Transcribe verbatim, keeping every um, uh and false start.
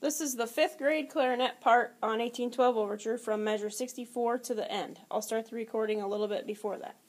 This is the fifth grade clarinet part on eighteen twelve Overture from measure sixty-four to the end. I'll start the recording a little bit before that.